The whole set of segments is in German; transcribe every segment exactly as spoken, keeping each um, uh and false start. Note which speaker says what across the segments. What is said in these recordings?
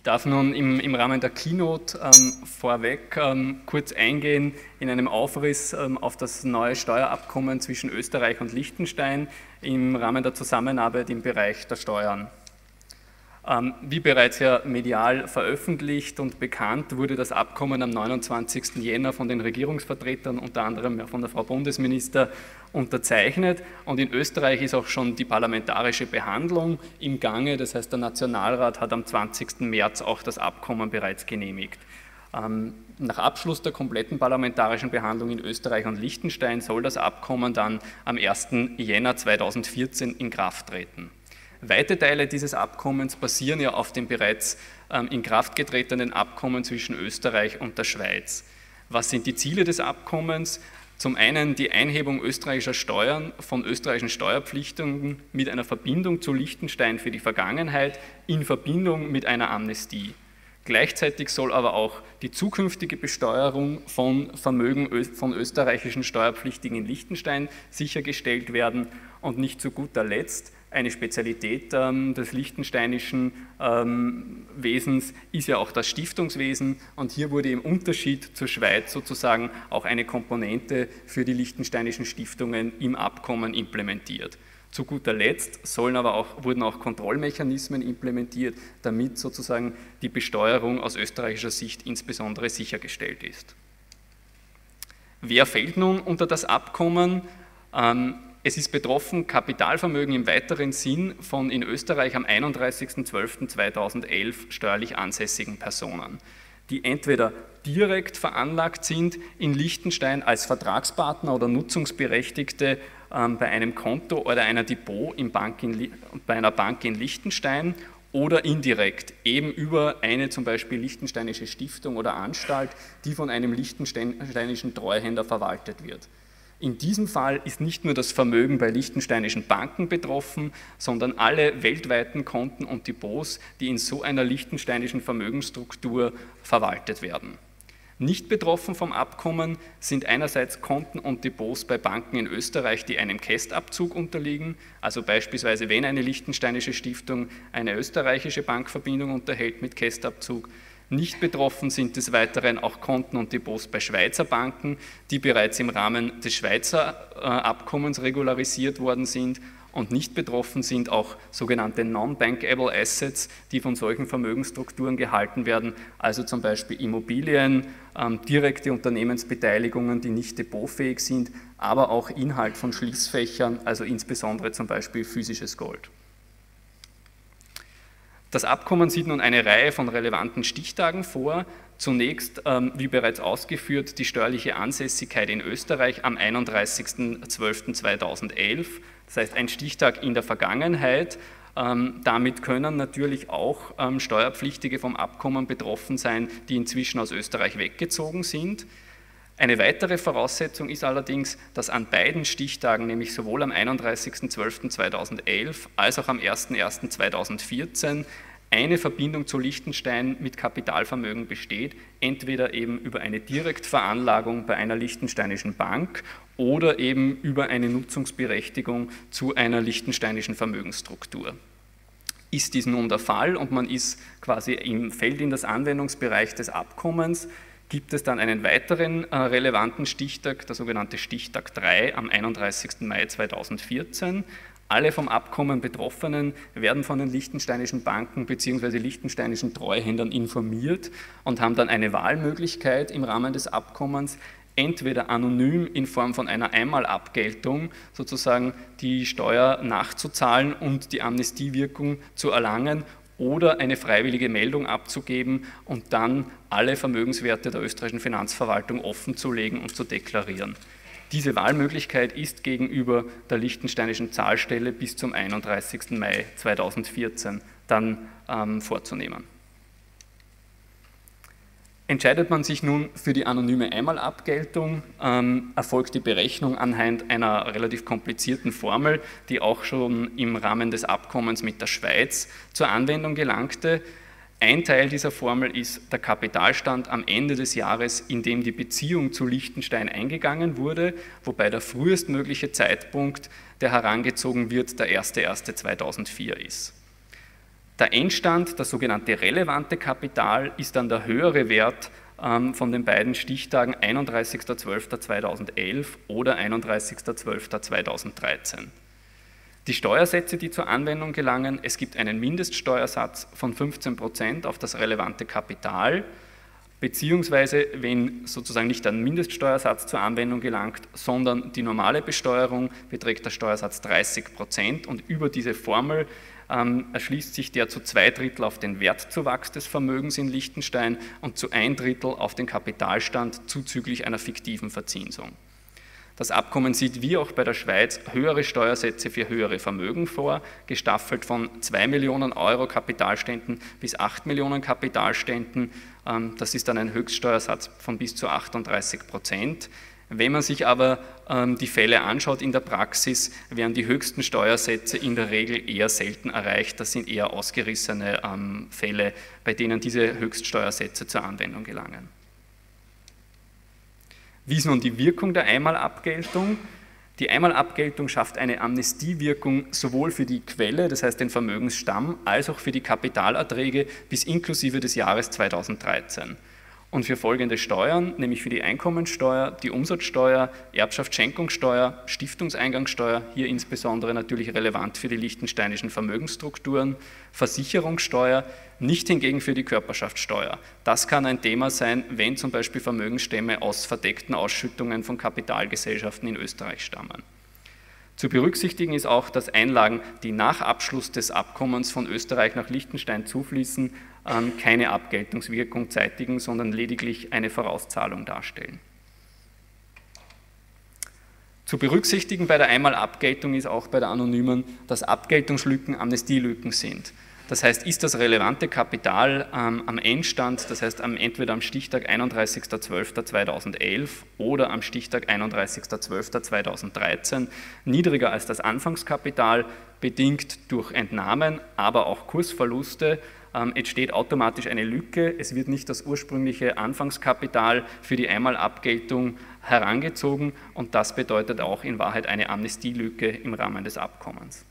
Speaker 1: darf nun im, im Rahmen der Keynote ähm, vorweg ähm, kurz eingehen in einem Aufriss ähm, auf das neue Steuerabkommen zwischen Österreich und Liechtenstein im Rahmen der Zusammenarbeit im Bereich der Steuern. Ähm, wie bereits ja medial veröffentlicht und bekannt, wurde das Abkommen am neunundzwanzigsten Jänner von den Regierungsvertretern, unter anderem ja von der Frau Bundesminister, unterzeichnet, und in Österreich ist auch schon die parlamentarische Behandlung im Gange. Das heißt, der Nationalrat hat am zwanzigsten März auch das Abkommen bereits genehmigt. Ähm, nach Abschluss der kompletten parlamentarischen Behandlung in Österreich und Liechtenstein soll das Abkommen dann am ersten Jänner zweitausendvierzehn in Kraft treten. Weite Teile dieses Abkommens basieren ja auf dem bereits ähm, in Kraft getretenen Abkommen zwischen Österreich und der Schweiz. Was sind die Ziele des Abkommens? Zum einen die Einhebung österreichischer Steuern von österreichischen Steuerpflichtigen mit einer Verbindung zu Liechtenstein für die Vergangenheit in Verbindung mit einer Amnestie. Gleichzeitig soll aber auch die zukünftige Besteuerung von Vermögen von österreichischen Steuerpflichtigen in Liechtenstein sichergestellt werden, und nicht zu guter Letzt eine Spezialität ähm, des liechtensteinischen ähm, Wesens ist ja auch das Stiftungswesen, und hier wurde im Unterschied zur Schweiz sozusagen auch eine Komponente für die liechtensteinischen Stiftungen im Abkommen implementiert. Zu guter Letzt sollen aber auch, wurden auch Kontrollmechanismen implementiert, damit sozusagen die Besteuerung aus österreichischer Sicht insbesondere sichergestellt ist. Wer fällt nun unter das Abkommen? Ähm, Es ist betroffen Kapitalvermögen im weiteren Sinn von in Österreich am einunddreißigsten zwölften zweitausendelf steuerlich ansässigen Personen, die entweder direkt veranlagt sind in Liechtenstein als Vertragspartner oder Nutzungsberechtigte ähm, bei einem Konto oder einer Depot in Bank in, bei einer Bank in Liechtenstein, oder indirekt eben über eine zum Beispiel liechtensteinische Stiftung oder Anstalt, die von einem liechtensteinischen Treuhänder verwaltet wird. In diesem Fall ist nicht nur das Vermögen bei liechtensteinischen Banken betroffen, sondern alle weltweiten Konten und Depots, die in so einer liechtensteinischen Vermögensstruktur verwaltet werden. Nicht betroffen vom Abkommen sind einerseits Konten und Depots bei Banken in Österreich, die einem Kästabzug unterliegen, also beispielsweise wenn eine liechtensteinische Stiftung eine österreichische Bankverbindung unterhält mit Kästabzug. Nicht betroffen sind des Weiteren auch Konten und Depots bei Schweizer Banken, die bereits im Rahmen des Schweizer Abkommens regularisiert worden sind, und nicht betroffen sind auch sogenannte Non-Bankable Assets, die von solchen Vermögensstrukturen gehalten werden, also zum Beispiel Immobilien, ähm, direkte Unternehmensbeteiligungen, die nicht depotfähig sind, aber auch Inhalt von Schließfächern, also insbesondere zum Beispiel physisches Gold. Das Abkommen sieht nun eine Reihe von relevanten Stichtagen vor. Zunächst, ähm, wie bereits ausgeführt, die steuerliche Ansässigkeit in Österreich am einunddreißigsten zwölften zweitausendelf, das heißt ein Stichtag in der Vergangenheit. Ähm, damit können natürlich auch ähm, Steuerpflichtige vom Abkommen betroffen sein, die inzwischen aus Österreich weggezogen sind. Eine weitere Voraussetzung ist allerdings, dass an beiden Stichtagen, nämlich sowohl am einunddreißigsten zwölften zweitausendelf als auch am ersten ersten zweitausendvierzehn, eine Verbindung zu Liechtenstein mit Kapitalvermögen besteht, entweder eben über eine Direktveranlagung bei einer liechtensteinischen Bank oder eben über eine Nutzungsberechtigung zu einer liechtensteinischen Vermögensstruktur. Ist dies nun der Fall und man ist quasi im, fällt in das Anwendungsbereich des Abkommens, gibt es dann einen weiteren äh, relevanten Stichtag, der sogenannte Stichtag drei am einunddreißigsten Mai zweitausendvierzehn. Alle vom Abkommen Betroffenen werden von den liechtensteinischen Banken bzw. liechtensteinischen Treuhändern informiert und haben dann eine Wahlmöglichkeit im Rahmen des Abkommens, entweder anonym in Form von einer Einmalabgeltung sozusagen die Steuer nachzuzahlen und die Amnestiewirkung zu erlangen, oder eine freiwillige Meldung abzugeben und dann alle Vermögenswerte der österreichischen Finanzverwaltung offenzulegen und zu deklarieren. Diese Wahlmöglichkeit ist gegenüber der liechtensteinischen Zahlstelle bis zum einunddreißigsten Mai zweitausendvierzehn dann ähm, vorzunehmen. Entscheidet man sich nun für die anonyme Einmalabgeltung, ähm, erfolgt die Berechnung anhand einer relativ komplizierten Formel, die auch schon im Rahmen des Abkommens mit der Schweiz zur Anwendung gelangte. Ein Teil dieser Formel ist der Kapitalstand am Ende des Jahres, in dem die Beziehung zu Liechtenstein eingegangen wurde, wobei der frühestmögliche Zeitpunkt, der herangezogen wird, der erste erste zweitausendvier ist. Der Endstand, das sogenannte relevante Kapital, ist dann der höhere Wert ähm, von den beiden Stichtagen einunddreißigster zwölfter zweitausendelf oder einunddreißigster zwölfter zweitausenddreizehn. Die Steuersätze, die zur Anwendung gelangen: Es gibt einen Mindeststeuersatz von fünfzehn Prozent auf das relevante Kapital, beziehungsweise wenn sozusagen nicht ein Mindeststeuersatz zur Anwendung gelangt, sondern die normale Besteuerung, beträgt der Steuersatz dreißig Prozent und über diese Formel ähm, erschließt sich der zu zwei Drittel auf den Wertzuwachs des Vermögens in Liechtenstein und zu ein Drittel auf den Kapitalstand zuzüglich einer fiktiven Verzinsung. Das Abkommen sieht wie auch bei der Schweiz höhere Steuersätze für höhere Vermögen vor, gestaffelt von zwei Millionen Euro Kapitalständen bis acht Millionen Kapitalständen. Das ist dann ein Höchststeuersatz von bis zu achtunddreißig Prozent. Wenn man sich aber die Fälle anschaut in der Praxis, werden die höchsten Steuersätze in der Regel eher selten erreicht. Das sind eher ausgerissene Fälle, bei denen diese Höchststeuersätze zur Anwendung gelangen. Wie ist nun die Wirkung der Einmalabgeltung? Die Einmalabgeltung schafft eine Amnestiewirkung sowohl für die Quelle, das heißt den Vermögensstamm, als auch für die Kapitalerträge bis inklusive des Jahres zweitausenddreizehn. Und für folgende Steuern, nämlich für die Einkommensteuer, die Umsatzsteuer, Erbschaftsschenkungssteuer, Stiftungseingangssteuer, hier insbesondere natürlich relevant für die liechtensteinischen Vermögensstrukturen, Versicherungssteuer, nicht hingegen für die Körperschaftssteuer. Das kann ein Thema sein, wenn zum Beispiel Vermögensstämme aus verdeckten Ausschüttungen von Kapitalgesellschaften in Österreich stammen. Zu berücksichtigen ist auch, dass Einlagen, die nach Abschluss des Abkommens von Österreich nach Liechtenstein zufließen, keine Abgeltungswirkung zeitigen, sondern lediglich eine Vorauszahlung darstellen. Zu berücksichtigen bei der Einmalabgeltung ist auch bei der anonymen, dass Abgeltungslücken Amnestielücken sind. Das heißt, ist das relevante Kapital ähm, am Endstand, das heißt am, entweder am Stichtag einunddreißigster zwölfter zweitausendelf oder am Stichtag einunddreißigster zwölfter zweitausenddreizehn niedriger als das Anfangskapital, bedingt durch Entnahmen, aber auch Kursverluste, ähm, entsteht automatisch eine Lücke. Es wird nicht das ursprüngliche Anfangskapital für die Einmalabgeltung herangezogen und das bedeutet auch in Wahrheit eine Amnestielücke im Rahmen des Abkommens.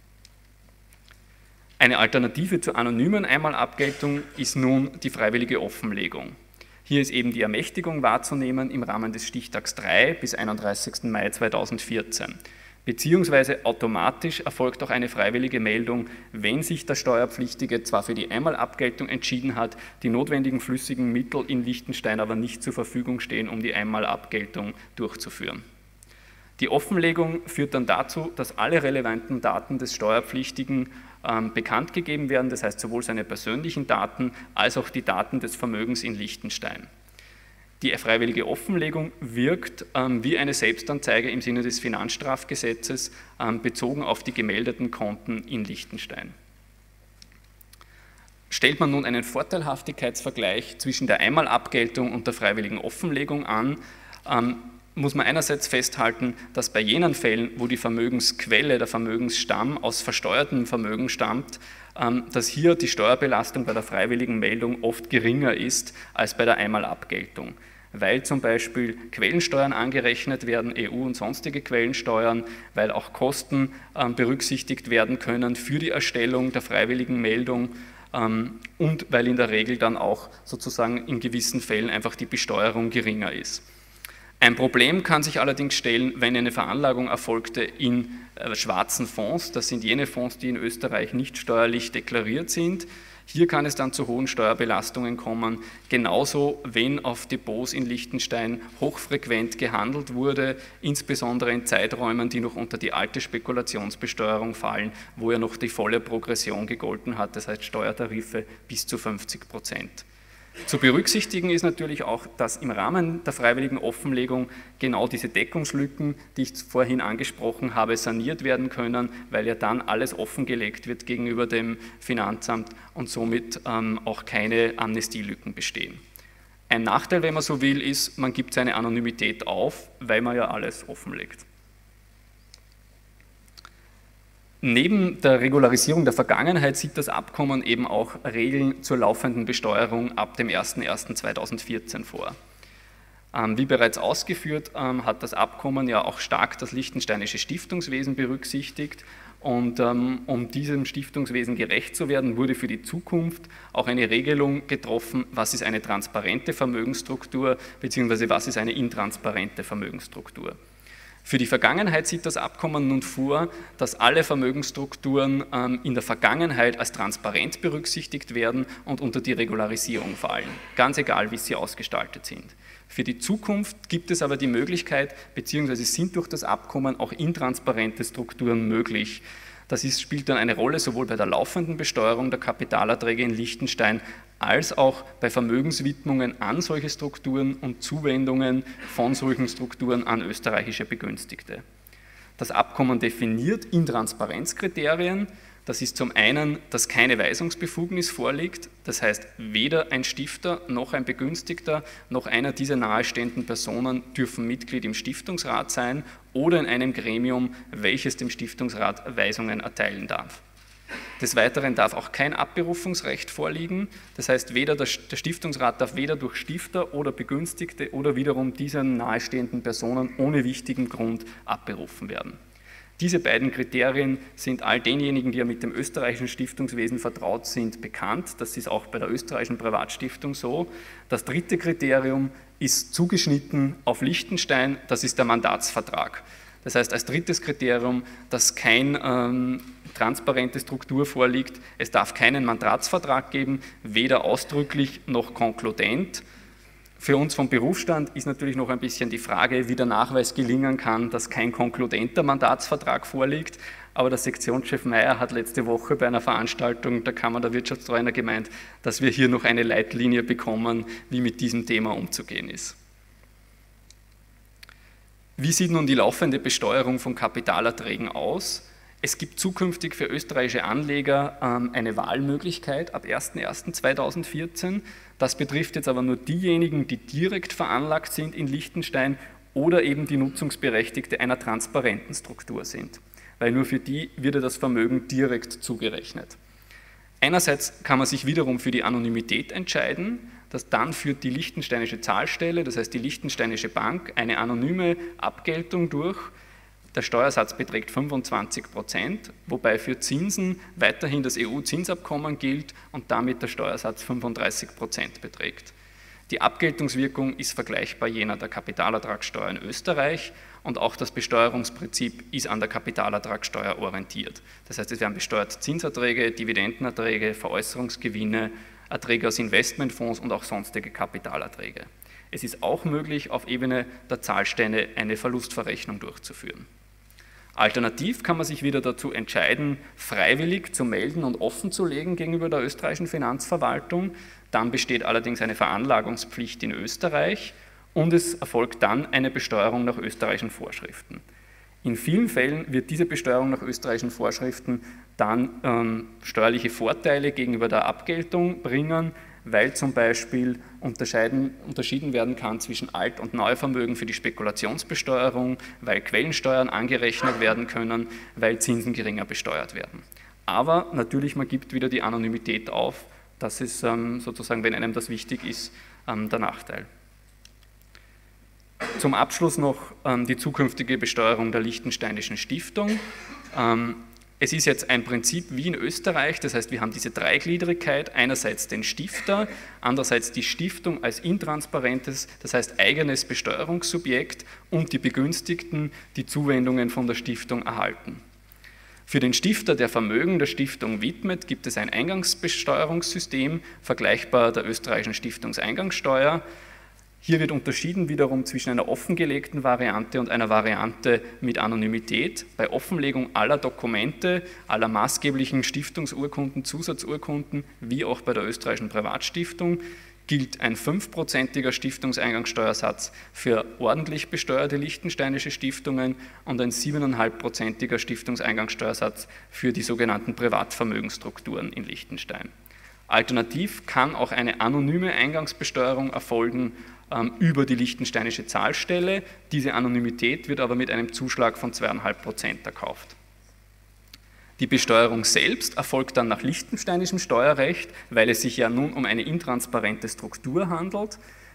Speaker 1: Eine Alternative zur anonymen Einmalabgeltung ist nun die freiwillige Offenlegung. Hier ist eben die Ermächtigung wahrzunehmen im Rahmen des Stichtags drei bis einunddreißigsten Mai zweitausendvierzehn. Beziehungsweise automatisch erfolgt auch eine freiwillige Meldung, wenn sich der Steuerpflichtige zwar für die Einmalabgeltung entschieden hat, die notwendigen flüssigen Mittel in Liechtenstein aber nicht zur Verfügung stehen, um die Einmalabgeltung durchzuführen. Die Offenlegung führt dann dazu, dass alle relevanten Daten des Steuerpflichtigen ähm, bekannt gegeben werden, das heißt sowohl seine persönlichen Daten als auch die Daten des Vermögens in Liechtenstein. Die freiwillige Offenlegung wirkt ähm, wie eine Selbstanzeige im Sinne des Finanzstrafgesetzes ähm, bezogen auf die gemeldeten Konten in Liechtenstein. Stellt man nun einen Vorteilhaftigkeitsvergleich zwischen der Einmalabgeltung und der freiwilligen Offenlegung an, ähm, muss man einerseits festhalten, dass bei jenen Fällen, wo die Vermögensquelle, der Vermögensstamm aus versteuertem Vermögen stammt, dass hier die Steuerbelastung bei der freiwilligen Meldung oft geringer ist als bei der Einmalabgeltung, weil zum Beispiel Quellensteuern angerechnet werden, E U- und sonstige Quellensteuern, weil auch Kosten berücksichtigt werden können für die Erstellung der freiwilligen Meldung und weil in der Regel dann auch sozusagen in gewissen Fällen einfach die Besteuerung geringer ist. Ein Problem kann sich allerdings stellen, wenn eine Veranlagung erfolgte in äh, schwarzen Fonds. Das sind jene Fonds, die in Österreich nicht steuerlich deklariert sind. Hier kann es dann zu hohen Steuerbelastungen kommen. Genauso, wenn auf Depots in Liechtenstein hochfrequent gehandelt wurde, insbesondere in Zeiträumen, die noch unter die alte Spekulationsbesteuerung fallen, wo ja noch die volle Progression gegolten hat, das heißt Steuertarife bis zu fünfzig Prozent. Zu berücksichtigen ist natürlich auch, dass im Rahmen der freiwilligen Offenlegung genau diese Deckungslücken, die ich vorhin angesprochen habe, saniert werden können, weil ja dann alles offengelegt wird gegenüber dem Finanzamt und somit ähm, auch keine Amnestielücken bestehen. Ein Nachteil, wenn man so will, ist, man gibt seine Anonymität auf, weil man ja alles offenlegt. Neben der Regularisierung der Vergangenheit sieht das Abkommen eben auch Regeln zur laufenden Besteuerung ab dem ersten ersten zweitausendvierzehn vor. Wie bereits ausgeführt, hat das Abkommen ja auch stark das liechtensteinische Stiftungswesen berücksichtigt Und ähm, um diesem Stiftungswesen gerecht zu werden, wurde für die Zukunft auch eine Regelung getroffen, was ist eine transparente Vermögensstruktur bzw. was ist eine intransparente Vermögensstruktur. Für die Vergangenheit sieht das Abkommen nun vor, dass alle Vermögensstrukturen ähm, in der Vergangenheit als transparent berücksichtigt werden und unter die Regularisierung fallen, ganz egal, wie sie ausgestaltet sind. Für die Zukunft gibt es aber die Möglichkeit, beziehungsweise sind durch das Abkommen auch intransparente Strukturen möglich. Das ist, spielt dann eine Rolle sowohl bei der laufenden Besteuerung der Kapitalerträge in Liechtenstein als auch bei Vermögenswidmungen an solche Strukturen und Zuwendungen von solchen Strukturen an österreichische Begünstigte. Das Abkommen definiert Intransparenzkriterien. Das ist zum einen, dass keine Weisungsbefugnis vorliegt, das heißt, weder ein Stifter noch ein Begünstigter noch einer dieser nahestehenden Personen dürfen Mitglied im Stiftungsrat sein oder in einem Gremium, welches dem Stiftungsrat Weisungen erteilen darf. Des Weiteren darf auch kein Abberufungsrecht vorliegen, das heißt, weder der Stiftungsrat darf weder durch Stifter oder Begünstigte oder wiederum diesen nahestehenden Personen ohne wichtigen Grund abberufen werden. Diese beiden Kriterien sind all denjenigen, die ja mit dem österreichischen Stiftungswesen vertraut sind, bekannt. Das ist auch bei der österreichischen Privatstiftung so. Das dritte Kriterium ist zugeschnitten auf Liechtenstein, das ist der Mandatsvertrag. Das heißt, als drittes Kriterium, dass keine ähm, transparente Struktur vorliegt, es darf keinen Mandatsvertrag geben, weder ausdrücklich noch konkludent. Für uns vom Berufsstand ist natürlich noch ein bisschen die Frage, wie der Nachweis gelingen kann, dass kein konkludenter Mandatsvertrag vorliegt. Aber der Sektionschef Meyer hat letzte Woche bei einer Veranstaltung der Kammer der Wirtschaftstreuhänder gemeint, dass wir hier noch eine Leitlinie bekommen, wie mit diesem Thema umzugehen ist. Wie sieht nun die laufende Besteuerung von Kapitalerträgen aus? Es gibt zukünftig für österreichische Anleger ähm, eine Wahlmöglichkeit ab erster erster zweitausendvierzehn. Das betrifft jetzt aber nur diejenigen, die direkt veranlagt sind in Liechtenstein oder eben die Nutzungsberechtigte einer transparenten Struktur sind, weil nur für die wird das Vermögen direkt zugerechnet. Einerseits kann man sich wiederum für die Anonymität entscheiden, dass dann führt die liechtensteinische Zahlstelle, das heißt die liechtensteinische Bank, eine anonyme Abgeltung durch. Der Steuersatz beträgt fünfundzwanzig Prozent, wobei für Zinsen weiterhin das E U-Zinsabkommen gilt und damit der Steuersatz fünfunddreißig Prozent beträgt. Die Abgeltungswirkung ist vergleichbar jener der Kapitalertragssteuer in Österreich und auch das Besteuerungsprinzip ist an der Kapitalertragssteuer orientiert. Das heißt, es werden besteuert Zinserträge, Dividendenerträge, Veräußerungsgewinne, Erträge aus Investmentfonds und auch sonstige Kapitalerträge. Es ist auch möglich, auf Ebene der Zahlsteine eine Verlustverrechnung durchzuführen. Alternativ kann man sich wieder dazu entscheiden, freiwillig zu melden und offenzulegen gegenüber der österreichischen Finanzverwaltung. Dann besteht allerdings eine Veranlagungspflicht in Österreich und es erfolgt dann eine Besteuerung nach österreichischen Vorschriften. In vielen Fällen wird diese Besteuerung nach österreichischen Vorschriften dann ähm, steuerliche Vorteile gegenüber der Abgeltung bringen, weil zum Beispiel unterscheiden, unterschieden werden kann zwischen Alt- und Neuvermögen für die Spekulationsbesteuerung, weil Quellensteuern angerechnet werden können, weil Zinsen geringer besteuert werden. Aber natürlich, man gibt wieder die Anonymität auf, das ist ähm, sozusagen, wenn einem das wichtig ist, ähm, der Nachteil. Zum Abschluss noch ähm, die zukünftige Besteuerung der Liechtensteinischen Stiftung. Ähm, Es ist jetzt ein Prinzip wie in Österreich, das heißt, wir haben diese Dreigliedrigkeit, einerseits den Stifter, andererseits die Stiftung als intransparentes, das heißt eigenes Besteuerungssubjekt und die Begünstigten, die Zuwendungen von der Stiftung erhalten. Für den Stifter, der Vermögen der Stiftung widmet, gibt es ein Eingangsbesteuerungssystem, vergleichbar der österreichischen Stiftungseingangssteuer. Hier wird unterschieden wiederum zwischen einer offengelegten Variante und einer Variante mit Anonymität. Bei Offenlegung aller Dokumente, aller maßgeblichen Stiftungsurkunden, Zusatzurkunden, wie auch bei der österreichischen Privatstiftung, gilt ein fünfprozentiger Stiftungseingangssteuersatz für ordentlich besteuerte liechtensteinische Stiftungen und ein siebeneinhalbprozentiger Stiftungseingangssteuersatz für die sogenannten Privatvermögensstrukturen in Liechtenstein. Alternativ kann auch eine anonyme Eingangsbesteuerung erfolgen ähm, über die liechtensteinische Zahlstelle. Diese Anonymität wird aber mit einem Zuschlag von zwei Komma fünf Prozent erkauft. Die Besteuerung selbst erfolgt dann nach liechtensteinischem Steuerrecht, weil es sich ja nun um eine intransparente Struktur handelt.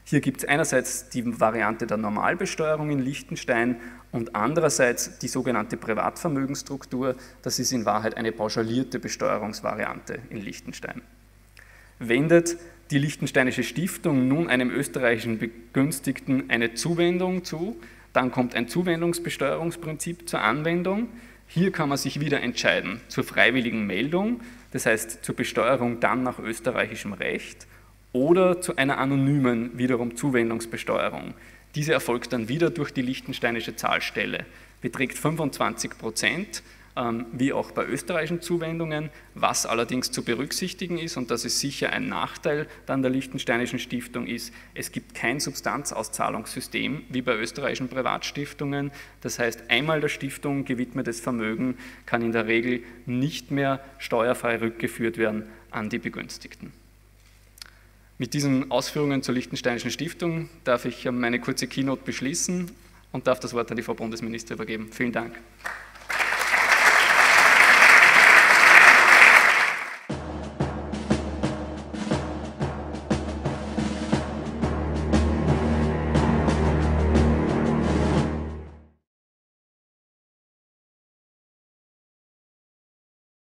Speaker 1: Hier gibt es einerseits die Variante der Normalbesteuerung in Liechtenstein und andererseits die sogenannte Privatvermögensstruktur. Das ist in Wahrheit eine pauschalierte Besteuerungsvariante in Liechtenstein. Wendet die Liechtensteinische Stiftung nun einem österreichischen Begünstigten eine Zuwendung zu, dann kommt ein Zuwendungsbesteuerungsprinzip zur Anwendung. Hier kann man sich wieder entscheiden zur freiwilligen Meldung, das heißt zur Besteuerung dann nach österreichischem Recht, oder zu einer anonymen, wiederum Zuwendungsbesteuerung. Diese erfolgt dann wieder durch die liechtensteinische Zahlstelle, beträgt fünfundzwanzig Prozent, ähm, wie auch bei österreichischen Zuwendungen, was allerdings zu berücksichtigen ist, und das ist sicher ein Nachteil dann der liechtensteinischen Stiftung ist, es gibt kein Substanzauszahlungssystem wie bei österreichischen Privatstiftungen. Das heißt, einmal der Stiftung gewidmetes Vermögen kann in der Regel nicht mehr steuerfrei rückgeführt werden an die Begünstigten. Mit diesen Ausführungen zur Liechtensteinischen Stiftung darf ich meine kurze Keynote beschließen und darf das Wort an die Frau Bundesminister übergeben. Vielen Dank.